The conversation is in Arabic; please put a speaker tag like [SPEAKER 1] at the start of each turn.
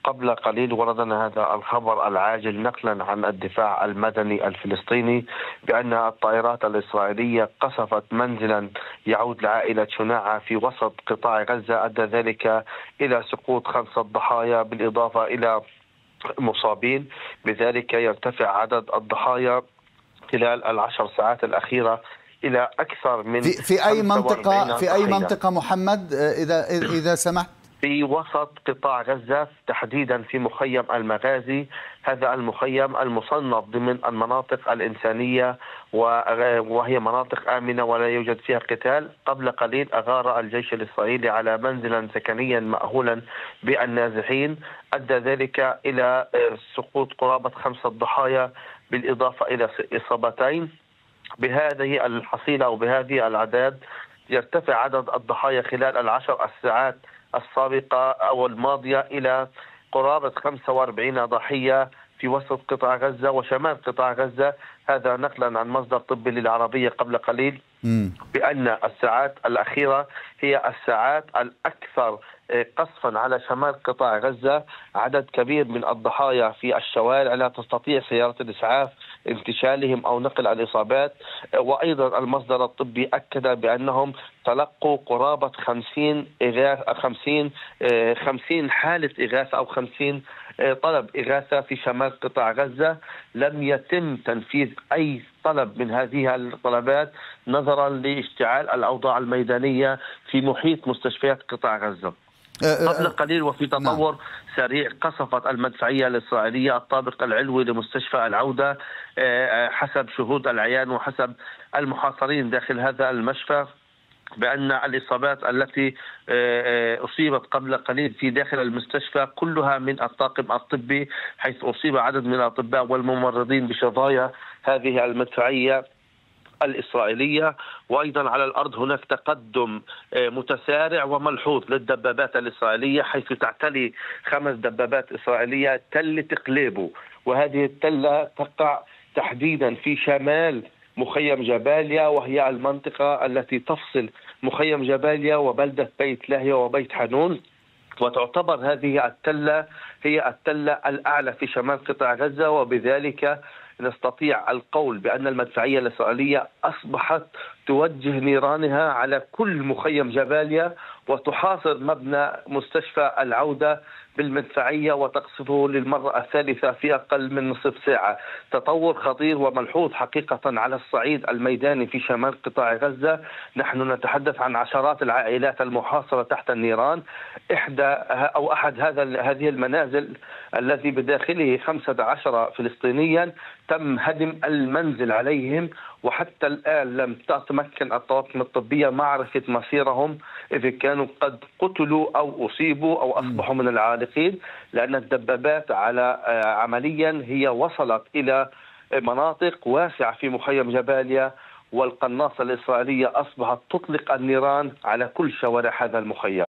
[SPEAKER 1] قبل قليل وردنا هذا الخبر العاجل نقلا عن الدفاع المدني الفلسطيني بأن الطائرات الإسرائيلية قصفت منزلا يعود لعائلة شناعة في وسط قطاع غزة، أدى ذلك إلى سقوط 5 ضحايا بالإضافة إلى مصابين. بذلك يرتفع عدد الضحايا خلال ال10 ساعات الأخيرة إلى أكثر من
[SPEAKER 2] في أي منطقة، في أي
[SPEAKER 1] ضحية.
[SPEAKER 2] منطقة محمد إذا سمحت؟
[SPEAKER 1] في وسط قطاع غزة، تحديدا في مخيم المغازي. هذا المخيم المصنف ضمن المناطق الإنسانية وهي مناطق آمنة ولا يوجد فيها قتال. قبل قليل أغار الجيش الإسرائيلي على منزلا سكنيا مأهولا بالنازحين، أدى ذلك إلى سقوط قرابة 5 ضحايا بالإضافة إلى إصابتين. بهذه الحصيلة أو بهذه الأعداد يرتفع عدد الضحايا خلال ال10 ساعات السابقة أو الماضية إلى قرابة 45 ضحية في وسط قطاع غزة وشمال قطاع غزة. هذا نقلا عن مصدر طبي للعربية قبل قليل بأن الساعات الأخيرة هي الساعات الأكثر قصفا على شمال قطاع غزة. عدد كبير من الضحايا في الشوارع لا تستطيع سيارة الإسعاف انتشالهم أو نقل الإصابات. وأيضا المصدر الطبي أكد بأنهم تلقوا قرابة 50 حالة إغاثة أو 50 طلب إغاثة في شمال قطاع غزة. لم يتم تنفيذ أي طلب من هذه الطلبات نظرا لاشتعال الأوضاع الميدانية في محيط مستشفيات قطاع غزة. قبل قليل وفي تطور سريع قصفت المدفعية الإسرائيلية الطابق العلوي لمستشفى العودة حسب شهود العيان وحسب المحاصرين داخل هذا المشفى، بأن الإصابات التي أصيبت قبل قليل في داخل المستشفى كلها من الطاقم الطبي، حيث أصيب عدد من الأطباء والممرضين بشظايا هذه المدفعية الإسرائيلية. وأيضا على الأرض هناك تقدم متسارع وملحوظ للدبابات الإسرائيلية، حيث تعتلي 5 دبابات إسرائيلية تلة قليبو، وهذه التلة تقع تحديدا في شمال مخيم جباليا، وهي المنطقة التي تفصل مخيم جباليا وبلدة بيت لاهيا وبيت حنون. وتعتبر هذه التلة هي التلة الأعلى في شمال قطاع غزة، وبذلك نستطيع القول بأن المدفعية الإسرائيلية أصبحت توجه نيرانها على كل مخيم جباليا وتحاصر مبنى مستشفى العودة بالمدفعية وتقصفه للمرة الثالثة في أقل من نصف ساعة. تطور خطير وملحوظ حقيقة على الصعيد الميداني في شمال قطاع غزة. نحن نتحدث عن عشرات العائلات المحاصرة تحت النيران. أحد هذه المنازل الذي بداخله 15 فلسطينيا تم هدم المنزل عليهم، وحتى الآن لم تتمكن الطواقم الطبية معرفة مصيرهم إذا كانوا قد قتلوا أو أصيبوا أو أصبحوا من العالقين، لأن الدبابات عمليا هي وصلت إلى مناطق واسعة في مخيم جباليا، والقناصة الإسرائيلية أصبحت تطلق النيران على كل شوارع هذا المخيم.